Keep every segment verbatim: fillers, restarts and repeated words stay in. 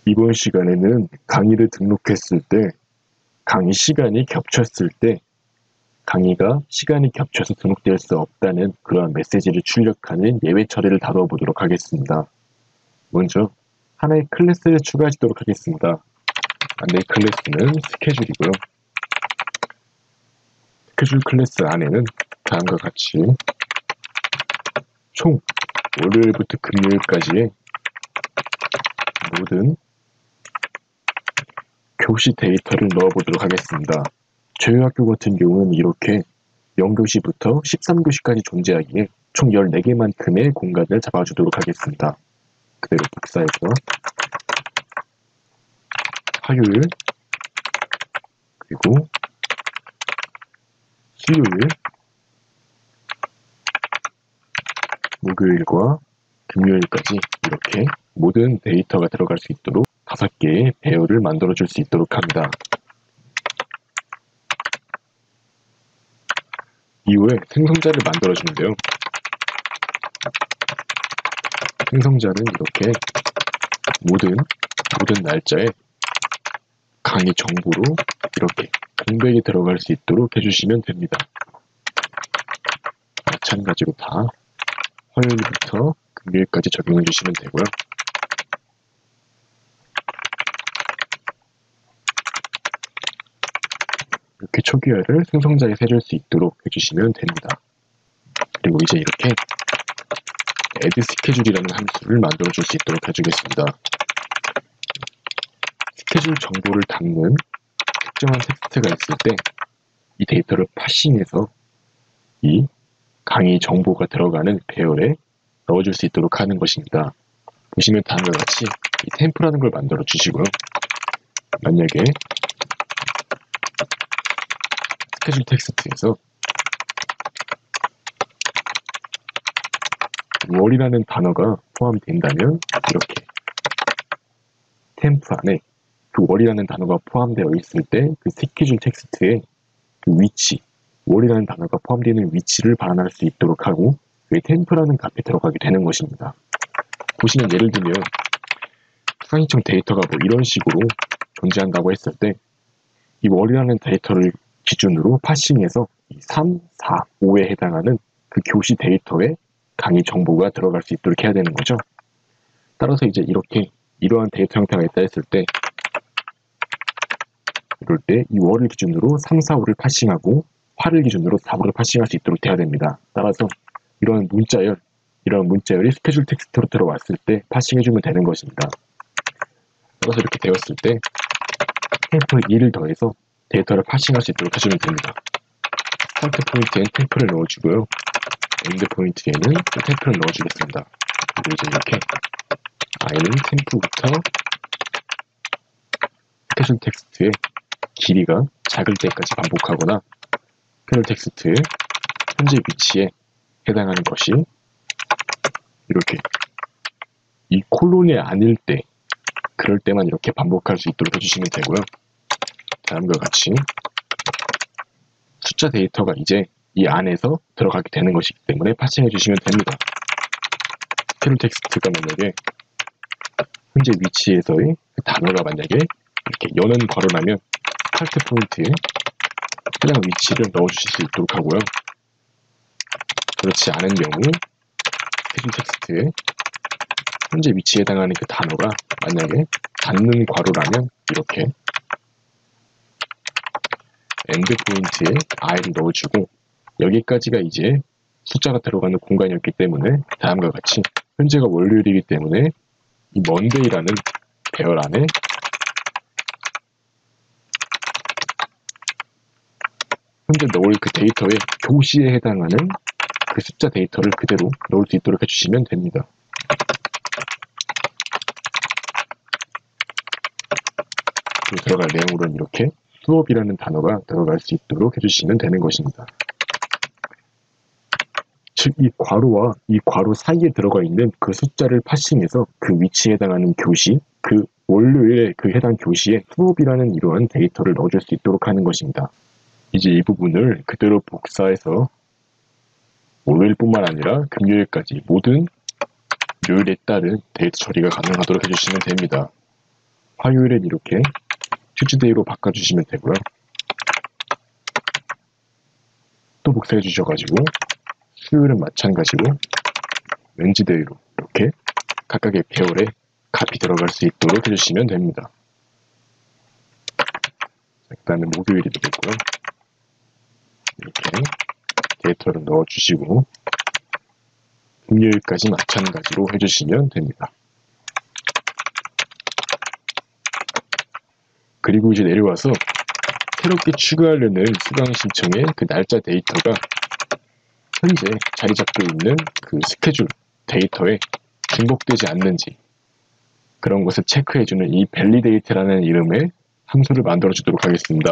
이번 시간에는 강의를 등록했을 때 강의 시간이 겹쳤을 때 강의가 시간이 겹쳐서 등록될 수 없다는 그러한 메시지를 출력하는 예외 처리를 다뤄보도록 하겠습니다. 먼저 하나의 클래스를 추가하도록 하겠습니다. 안내 클래스는 스케줄이고요. 스케줄 클래스 안에는 다음과 같이 총 월요일부터 금요일까지의 모든 교시 데이터를 넣어보도록 하겠습니다. 저희 학교 같은 경우는 이렇게 영 교시부터 십삼 교시까지 존재하기에 총 열네 개만큼의 공간을 잡아주도록 하겠습니다. 그대로 복사해서 화요일, 그리고 수요일, 목요일과 금요일까지 이렇게 모든 데이터가 들어갈 수 있도록 다섯 개의 배열을 만들어 줄 수 있도록 합니다. 이후에 생성자를 만들어 주는데요. 생성자는 이렇게 모든 모든 날짜에 강의 정보로 이렇게 공백이 들어갈 수 있도록 해주시면 됩니다. 마찬가지로 다 화요일부터 금요일까지 적용해 주시면 되고요. 이렇게 초기화를 생성자에 세줄 수 있도록 해주시면 됩니다. 그리고 이제 이렇게 add schedule이라는 함수를 만들어 줄 수 있도록 해주겠습니다. 스케줄 정보를 담는 특정한 텍스트가 있을 때 이 데이터를 파싱해서 이 강의 정보가 들어가는 배열에 넣어줄 수 있도록 하는 것입니다. 보시면 다음과 같이 이 템프라는 걸 만들어 주시고요. 만약에 스케줄 텍스트에서 월이라는 단어가 포함이 된다면 이렇게 템프 안에 그 월이라는 단어가 포함되어 있을 때 그 스케줄 텍스트의 그 위치, 월이라는 단어가 포함되어 있는 위치를 반환할 수 있도록 하고 그 템프라는 값에 들어가게 되는 것입니다. 보시면 예를 들면 수강신청 데이터가 뭐 이런 식으로 존재한다고 했을 때 이 월이라는 데이터를 기준으로 파싱해서 삼, 사, 오에 해당하는 그 교시 데이터에 강의 정보가 들어갈 수 있도록 해야 되는 거죠. 따라서 이제 이렇게 이러한 데이터 형태가 있다 했을 때 이럴 때 이 월을 기준으로 삼, 사, 오를 파싱하고 화를 기준으로 사, 오를 파싱할 수 있도록 돼야 됩니다. 따라서 이런 문자열, 이런 문자열이 스케줄 텍스트로 들어왔을 때 파싱해주면 되는 것입니다. 따라서 이렇게 되었을 때 템프 이를 더해서 데이터를 파싱할 수 있도록 해주면 됩니다. 스타트 포인트엔 템프를 넣어주고요. 엔드 포인트에는 템프를 넣어주겠습니다. 그리고 이제 이렇게 i는 템프부터 스케줄 텍스트의 길이가 작을 때까지 반복하거나 스케줄 텍스트의 현재 위치에 해당하는 것이 이렇게 이 콜론이 아닐 때 그럴 때만 이렇게 반복할 수 있도록 해주시면 되고요. 다음과 같이 숫자 데이터가 이제 이 안에서 들어가게 되는 것이기 때문에 파싱해 주시면 됩니다. 스케줄 텍스트가 만약에 현재 위치에서의 그 단어가 만약에 이렇게 여는 괄호라면 스타트 포인트에 해당 위치를 넣어주실 수 있도록 하고요. 그렇지 않은 경우 스케줄 텍스트에 현재 위치에 해당하는 그 단어가 만약에 닫는 괄호라면 이렇게 엔드 포인트에 i를 넣어주고 여기까지가 이제 숫자가 들어가는 공간이었기 때문에 다음과 같이 현재가 월요일이기 때문에 이 monday라는 배열 안에 현재 넣을 그 데이터의 교시에 해당하는 그 숫자 데이터를 그대로 넣을 수 있도록 해주시면 됩니다. 그리고 들어갈 내용으로는 이렇게 수업이라는 단어가 들어갈 수 있도록 해주시면 되는 것입니다. 즉, 이 괄호와 이 괄호 사이에 들어가 있는 그 숫자를 파싱해서 그 위치에 해당하는 교시, 그 월요일에 그 해당 교시에 수업이라는 이러한 데이터를 넣어줄 수 있도록 하는 것입니다. 이제 이 부분을 그대로 복사해서 월요일뿐만 아니라 금요일까지 모든 요일에 따른 데이터 처리가 가능하도록 해주시면 됩니다. 화요일엔 이렇게 튜즈데이로 바꿔주시면 되고요. 또 복사해 주셔가지고 수요일은 마찬가지로 웬즈데이로 이렇게 각각의 계열에 값이 들어갈 수 있도록 해주시면 됩니다. 그 다음에 목요일이 되겠고요. 이렇게 데이터를 넣어주시고 금요일까지 마찬가지로 해주시면 됩니다. 그리고 이제 내려와서 새롭게 추가하려는 수강 신청의 그 날짜 데이터가 현재 자리 잡고 있는 그 스케줄 데이터에 중복되지 않는지 그런 것을 체크해주는 이 validate라는 이름의 함수를 만들어 주도록 하겠습니다.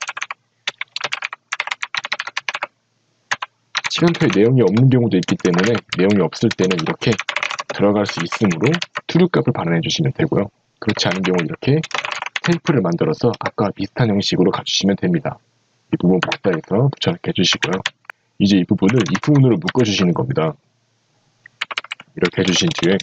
시간표에 내용이 없는 경우도 있기 때문에 내용이 없을 때는 이렇게 들어갈 수 있으므로 true 값을 반환해 주시면 되고요. 그렇지 않은 경우 이렇게 템플을 만들어서 아까 비슷한 형식으로 가주시면 됩니다. 이 부분 복사해서 붙여넣기 해주시고요. 이제 이 부분을 if 문으로 묶어주시는 겁니다. 이렇게 해주신 뒤에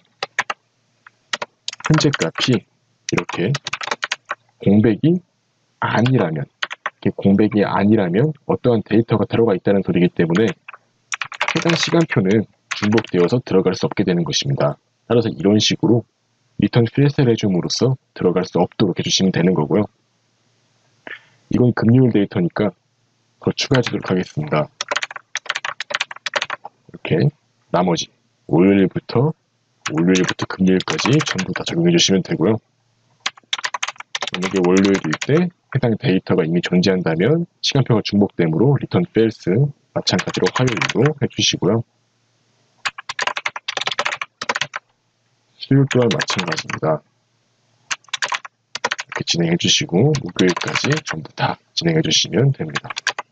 현재 값이 이렇게 공백이 아니라면 이렇게 공백이 아니라면 어떠한 데이터가 들어가 있다는 소리이기 때문에 해당 시간표는 중복되어서 들어갈 수 없게 되는 것입니다. 따라서 이런 식으로 리턴 필드를 해줌으로써 들어갈 수 없도록 해주시면 되는 거고요. 이건 금요일 데이터니까 더 추가해 주도록 하겠습니다. 이렇게 나머지 월요일부터 월요일부터 금요일까지 전부 다 적용해 주시면 되고요. 만약에 월요일일 때 해당 데이터가 이미 존재한다면 시간표가 중복되므로 return fails 마찬가지로 화요일도 해주시고요. 수요일 또한 마찬가지입니다. 이렇게 진행해 주시고 목요일까지 전부 다 진행해 주시면 됩니다.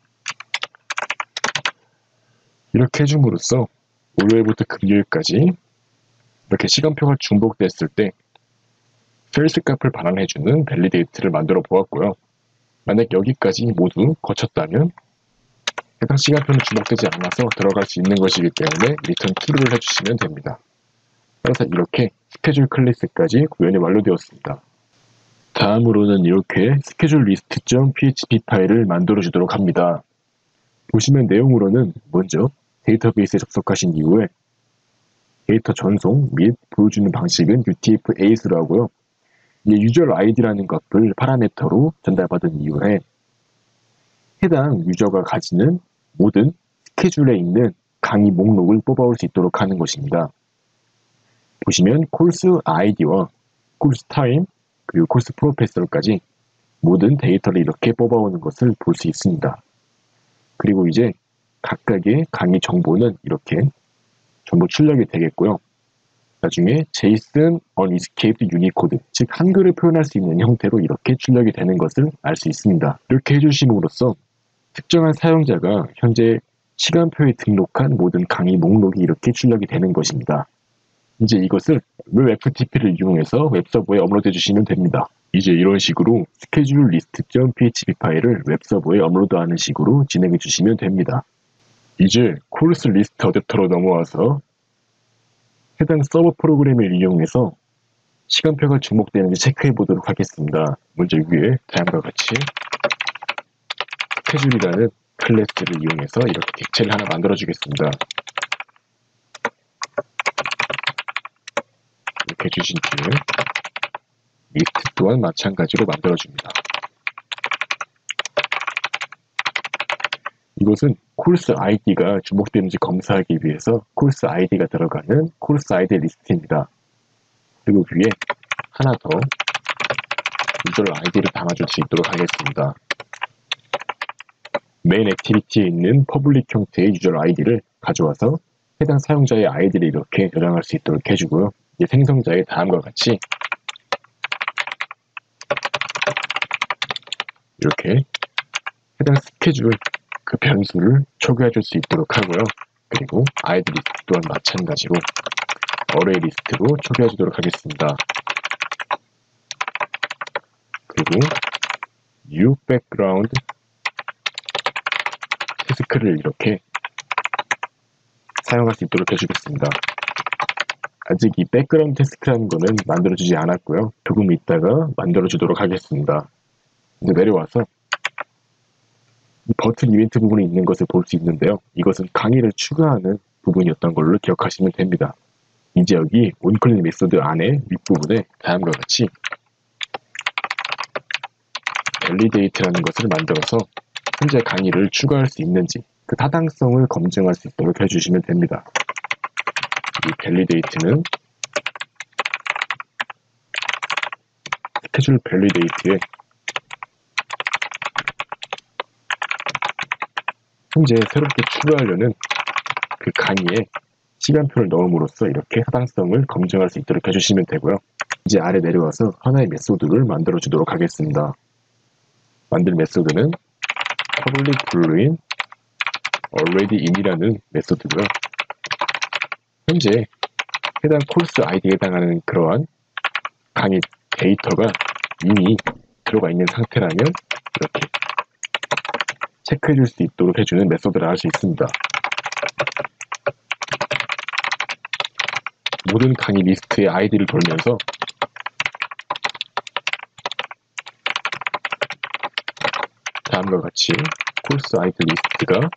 이렇게 해줌으로써 월요일부터 금요일까지 이렇게 시간표가 중복됐을 때 false 값을 반환해주는 validate를 만들어 보았고요. 만약 여기까지 모두 거쳤다면 해당 시간표는 중복되지 않아서 들어갈 수 있는 것이기 때문에 return true를 해주시면 됩니다. 따라서 이렇게 스케줄 클래스까지 구현이 완료되었습니다. 다음으로는 이렇게 스케줄 리스트.php 파일을 만들어 주도록 합니다. 보시면 내용으로는 먼저 데이터베이스에 접속하신 이후에 데이터 전송 및 보여주는 방식은 유티에프-에잇으로 하고요. 이 유저 아이디라는 것을 파라미터로 전달받은 이후에 해당 유저가 가지는 모든 스케줄에 있는 강의 목록을 뽑아올 수 있도록 하는 것입니다. 보시면 코스 아이디와 코스 타임 그리고 코스 프로페서까지 모든 데이터를 이렇게 뽑아오는 것을 볼 수 있습니다. 그리고 이제 각각의 강의 정보는 이렇게 전부 출력이 되겠고요. 나중에 제이슨 unescaped unicode, 즉 한글을 표현할 수 있는 형태로 이렇게 출력이 되는 것을 알 수 있습니다. 이렇게 해주심으로써 특정한 사용자가 현재 시간표에 등록한 모든 강의 목록이 이렇게 출력이 되는 것입니다. 이제 이것을 웹 에프티피를 이용해서 웹서버에 업로드해 주시면 됩니다. 이제 이런 식으로 스케줄 리스트.php 파일을 웹서버에 업로드하는 식으로 진행해 주시면 됩니다. 이제 코스 리스트 어댑터로 넘어와서 해당 서버 프로그램을 이용해서 시간표가 중복되는지 체크해 보도록 하겠습니다. 먼저 위에 다음과 같이 스케줄이라는 클래스를 이용해서 이렇게 객체를 하나 만들어 주겠습니다. 이렇게 해주신 뒤에 리스트 또한 마찬가지로 만들어 줍니다. 이것은 코스 아이디가 중복되는지 검사하기 위해서 코스 아이디가 들어가는 코스 아이디 리스트입니다. 그리고 위에 하나 더 유저 아이디를 담아줄 수 있도록 하겠습니다. 메인 액티비티에 있는 퍼블릭 형태의 유저 아이디를 가져와서 해당 사용자의 아이디를 이렇게 저장할 수 있도록 해주고요. 이제 생성자의 다음과 같이 이렇게 해당 스케줄 그 변수를 초기화 줄 수 있도록 하고요. 그리고 아이디 리스트 또한 마찬가지로 어레이 리스트로 초기화 주도록 하겠습니다. 그리고 new background 태스크를 이렇게 사용할 수 있도록 해주겠습니다. 아직 이 백그라운드 태스크라는 거는 만들어주지 않았고요. 조금 있다가 만들어주도록 하겠습니다. 이제 내려와서 이 버튼 이벤트 부분이 있는 것을 볼 수 있는데요. 이것은 강의를 추가하는 부분이었던 걸로 기억하시면 됩니다. 이제 여기 온클릭 메소드 안에 윗부분에 다음과 같이 밸리데이트라는 것을 만들어서 현재 강의를 추가할 수 있는지 그 타당성을 검증할 수 있도록 해주시면 됩니다. 이 밸리데이트는 스케줄 밸리데이트에 현재 새롭게 추가하려는 그 강의에 시간표를 넣음으로써 이렇게 타당성을 검증할 수 있도록 해주시면 되고요. 이제 아래 내려와서 하나의 메소드를 만들어 주도록 하겠습니다. 만들 메소드는 public boolean already in이라는 메소드고요. 현재 해당 코र्스 아이디에 해당하는 그러한 강의 데이터가 이미 들어가 있는 상태라면 이렇게 체크해 줄 수 있도록 해주는 메소드를 할 수 있습니다. 모든 강의 리스트의 아이디를 돌면서 다음과 같이 코र्스 아이디 리스트가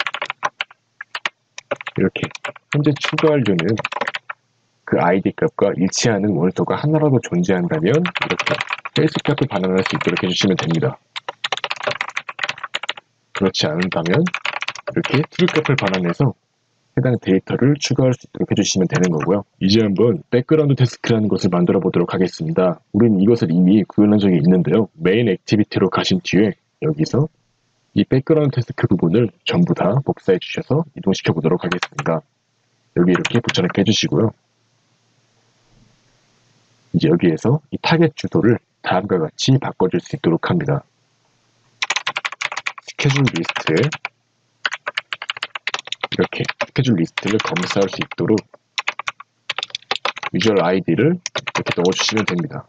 이렇게 현재 추가하려는 그 아이디 값과 일치하는 원소가 하나라도 존재한다면 이렇게 헬스 값을 반환할 수 있도록 해주시면 됩니다. 그렇지 않다면 이렇게 트루 값을 반환해서 해당 데이터를 추가할 수 있도록 해주시면 되는 거고요. 이제 한번 백그라운드 태스크라는 것을 만들어 보도록 하겠습니다. 우리는 이것을 이미 구현한 적이 있는데요. 메인 액티비티로 가신 뒤에 여기서 이 백그라운드 태스크 부분을 전부 다 복사해 주셔서 이동시켜 보도록 하겠습니다. 여기 이렇게 붙여넣기 해주시고요. 이제 여기에서 이 타겟 주소를 다음과 같이 바꿔줄 수 있도록 합니다. 스케줄 리스트에 이렇게 스케줄 리스트를 검사할 수 있도록 유저 아이디를 이렇게 넣어주시면 됩니다.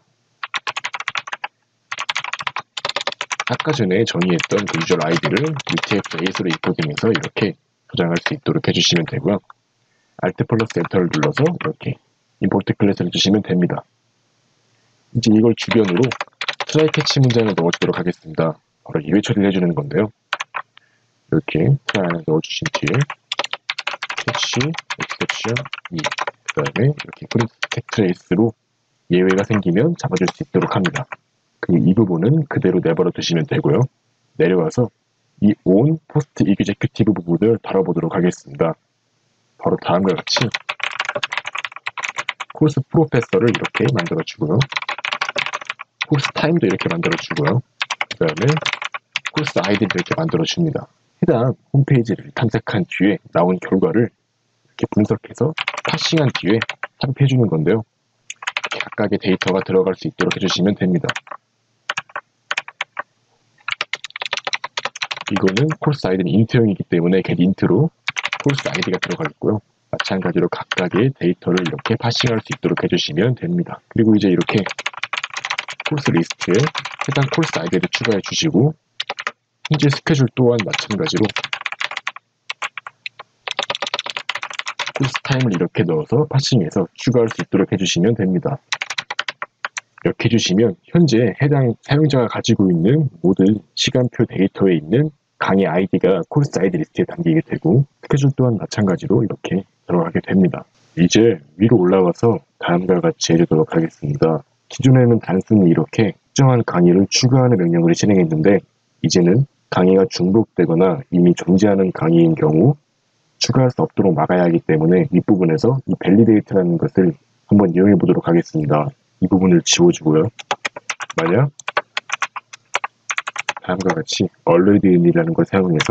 아까 전에 정의했던 그 유저 아이디를 유티에프에잇으로 입력하면서 이렇게 저장할 수 있도록 해주시면 되고요. Alt 플러스 엔터를 눌러서 이렇게 임포트 클래스를 주시면 됩니다. 이제 이걸 주변으로 트라이 캐치 문장을 넣어주도록 하겠습니다. 바로 이외 처리를 해주는 건데요. 이렇게 트라이를 넣어주신 뒤에 캐치, 엑셉션, 이, 그 다음에 이렇게 프린트 스택 트레이스로 예외가 생기면 잡아줄 수 있도록 합니다. 그리고 이 부분은 그대로 내버려 두시면 되고요. 내려와서 이 on post executive 부분을 다뤄보도록 하겠습니다. 바로 다음과 같이 코urse 프로페서를 이렇게 만들어주고요. 코urse 타임도 이렇게 만들어주고요. 그 다음에 코urse 아이디를 이렇게 만들어줍니다. 해당 홈페이지를 탐색한 뒤에 나온 결과를 이렇게 분석해서 파싱한 뒤에 삽입해주는 건데요. 각각의 데이터가 들어갈 수 있도록 해주시면 됩니다. 이거는 코urse 아이디는 인트형이기 때문에 get int로 코urse 아이디가 들어가 있고요. 마찬가지로 각각의 데이터를 이렇게 파싱할 수 있도록 해주시면 됩니다. 그리고 이제 이렇게 코urse 리스트에 해당 코urse 아이디를 추가해 주시고 현재 스케줄 또한 마찬가지로 코urse 타임을 이렇게 넣어서 파싱해서 추가할 수 있도록 해주시면 됩니다. 이렇게 해주시면 현재 해당 사용자가 가지고 있는 모든 시간표 데이터에 있는 강의 아이디가 코urse 아이디 리스트에 담기게 되고 스케줄 또한 마찬가지로 이렇게 들어가게 됩니다. 이제 위로 올라와서 다음과 같이 해주도록 하겠습니다. 기존에는 단순히 이렇게 특정한 강의를 추가하는 명령을 진행했는데 이제는 강의가 중복되거나 이미 존재하는 강의인 경우 추가할 수 없도록 막아야 하기 때문에 윗부분에서 이 밸리데이트라는 것을 한번 이용해 보도록 하겠습니다. 이 부분을 지워주고요. 만약 다음과 같이 already in이라는 걸 사용해서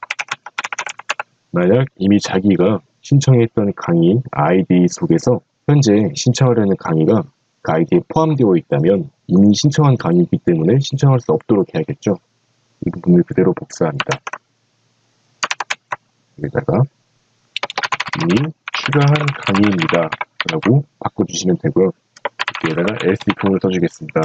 만약 이미 자기가 신청했던 강의 아이디 속에서 현재 신청하려는 강의가 그 아이디에 포함되어 있다면 이미 신청한 강의이기 때문에 신청할 수 없도록 해야겠죠. 이 부분을 그대로 복사합니다. 여기다가 이미 추가한 강의입니다 라고 바꿔주시면 되고요. 여기에다가 else if을 써주겠습니다.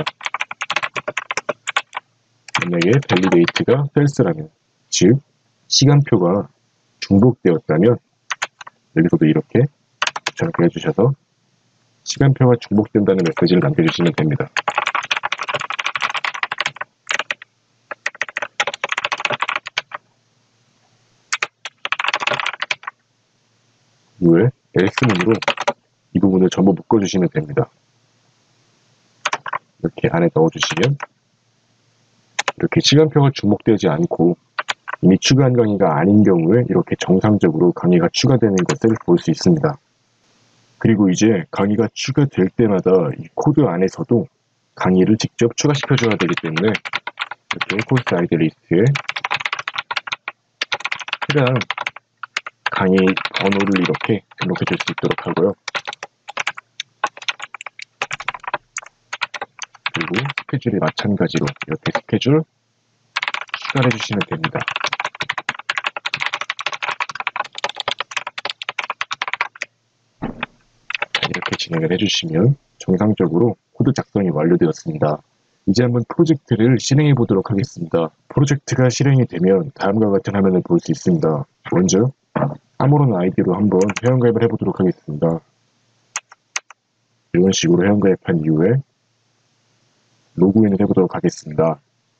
만약에 validate가 false라면, 즉 시간표가 중복되었다면 여기서도 이렇게 저렇게 해주셔서 시간표가 중복된다는 메시지를 남겨주시면 됩니다. 이후에 엘스문으로 이 부분을 전부 묶어주시면 됩니다. 이렇게 안에 넣어주시면 이렇게 시간표가 중복되지 않고 이미 추가한 강의가 아닌 경우에 이렇게 정상적으로 강의가 추가되는 것을 볼 수 있습니다. 그리고 이제 강의가 추가될 때마다 이 코드 안에서도 강의를 직접 추가시켜줘야 되기 때문에 이렇게 코र्스 아이디 리스트에 해당 강의 번호를 이렇게 등록해 줄 수 있도록 하고요. 그리고 스케줄이 마찬가지로 이렇게 스케줄 추가해 주시면 됩니다. 이렇게 진행을 해주시면 정상적으로 코드 작성이 완료되었습니다. 이제 한번 프로젝트를 실행해 보도록 하겠습니다. 프로젝트가 실행이 되면 다음과 같은 화면을 볼 수 있습니다. 먼저 아무런 아이디로 한번 회원가입을 해보도록 하겠습니다. 이런 식으로 회원가입한 이후에 로그인을 해보도록 하겠습니다.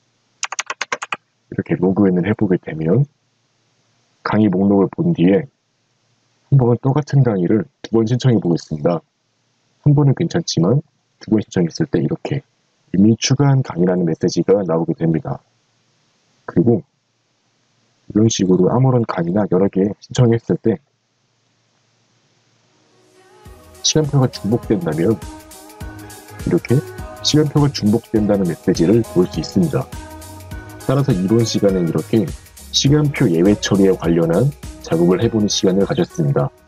이렇게 로그인을 해보게 되면 강의 목록을 본 뒤에 한 번 똑같은 강의를 두 번 신청해 보겠습니다. 한 번은 괜찮지만 두 번 신청했을 때 이렇게 이미 추가한 강의라는 메시지가 나오게 됩니다. 그리고 이런 식으로 아무런 강의나 여러 개 신청했을 때 시간표가 중복된다면 이렇게 시간표가 중복된다는 메시지를 볼 수 있습니다. 따라서 이번 시간은 이렇게 시간표 예외 처리에 관련한 작업을 해보는 시간을 가졌습니다.